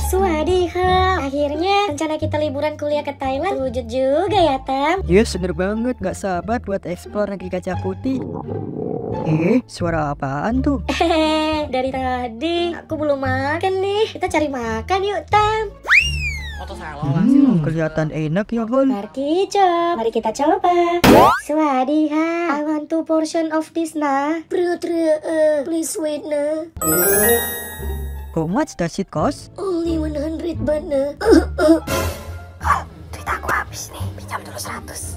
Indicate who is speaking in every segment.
Speaker 1: Swadika, akhirnya rencana kita liburan kuliah ke Thailand terwujud juga ya, Tam.
Speaker 2: Iya, sener banget. Gak sabar buat eksplor negeri kaca putih. Suara apaan tuh?
Speaker 1: Dari tadi aku belum makan nih. Kita cari makan yuk, Tam.
Speaker 2: Kelihatan enak ya, Hol.
Speaker 1: Mari kita coba. Swadika, I want 2 portion of this nah. Please wait nah.
Speaker 2: How much does it cost?
Speaker 1: Only 100 baht nah. Duit aku habis nih, pinjam dulu 100.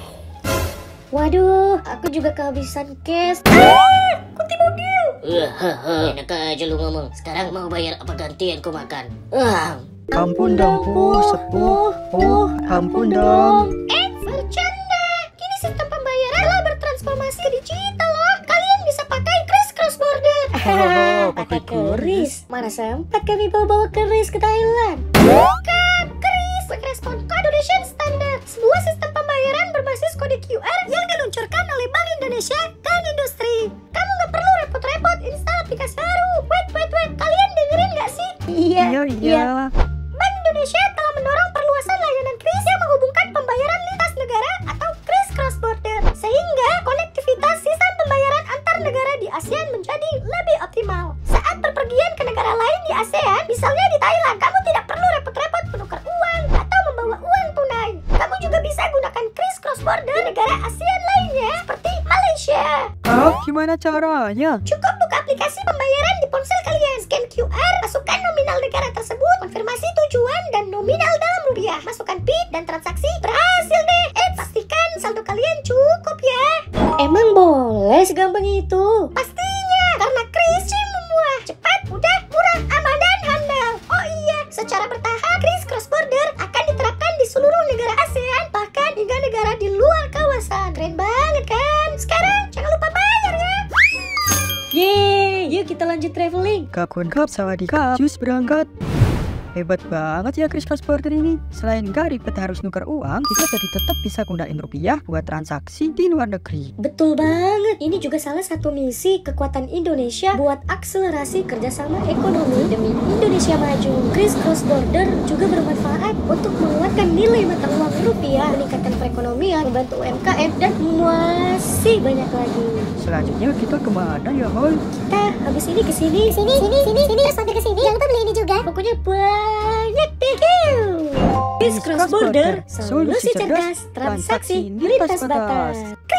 Speaker 1: Waduh, aku juga kehabisan cash. Kunti mobil.
Speaker 3: Enak aja lu ngomong. Sekarang mau bayar apa gantian ku makan?
Speaker 2: Ampun dong, sepuh. Ampun dong.
Speaker 1: Bercanda. Kini sistem pembayaran telah bertransformasi ke digital loh. Kalian bisa pakai Kris Cross Border. Pakai keris? Mana sempat kami bawa keris ke Thailand. Bukan, keris Quick Response Code Donation Standard, sebuah sistem pembayaran berbasis kode QR yang diluncurkan oleh Bank Indonesia dan industri. Kamu nggak perlu repot-repot install aplikasi baru. Wait, kalian dengerin nggak sih?
Speaker 2: Iya.
Speaker 1: Bank Indonesia telah mendorong perluasan layanan kris yang menghubungkan pembayaran lintas negara atau Kris Cross Border, sehingga konektivitas sistem pembayaran antar negara di ASEAN menjadi lebih optimal. Saat berpergian ke negara lain di ASEAN, misalnya di Thailand, kamu tidak perlu repot-repot menukar uang atau membawa uang tunai. Kamu juga bisa gunakan Kris Cross Border di negara ASEAN lainnya, seperti Malaysia.
Speaker 2: Gimana caranya?
Speaker 1: Cukup buka aplikasi pembayaran di ponsel kalian, scan QR, masukkan nominal negara tersebut, konfirmasi tujuan dan nominal dalam rupiah, masukkan PIN dan transaksi berhasil deh. Pastikan saldo kalian cukup ya. Emang boleh segampang itu? Pastinya, karena Kris semua cepat, mudah, murah, aman dan handal. Oh iya, secara bertahap Kris Cross Border akan diterapkan di seluruh negara ASEAN, bahkan hingga negara di luar kawasan. Keren banget kan? Sekarang jangan lupa bayar ya. Yeay, yuk kita lanjut traveling.
Speaker 2: Kakun kap, sawadikap, jus berangkat. Hebat banget ya Kris Cross Border ini. Selain gak ribet harus nuker uang, kita jadi tetap bisa gunain rupiah buat transaksi di luar negeri.
Speaker 1: Betul banget. Ini juga salah satu misi kekuatan Indonesia buat akselerasi kerjasama ekonomi demi Indonesia maju. Kris Cross Border juga bermanfaat untuk menguatkan nilai mata uang rupiah, meningkatkan perekonomian, membantu UMKM, dan masih banyak lagi.
Speaker 2: Selanjutnya kita kemana ya, Hol?
Speaker 1: Kita habis ini ke sini, terus sampai ke sini. Jangan lupa beli ini juga. Pokoknya banyak deh. Kris Cross Border, solusi cerdas transaksi lintas batas.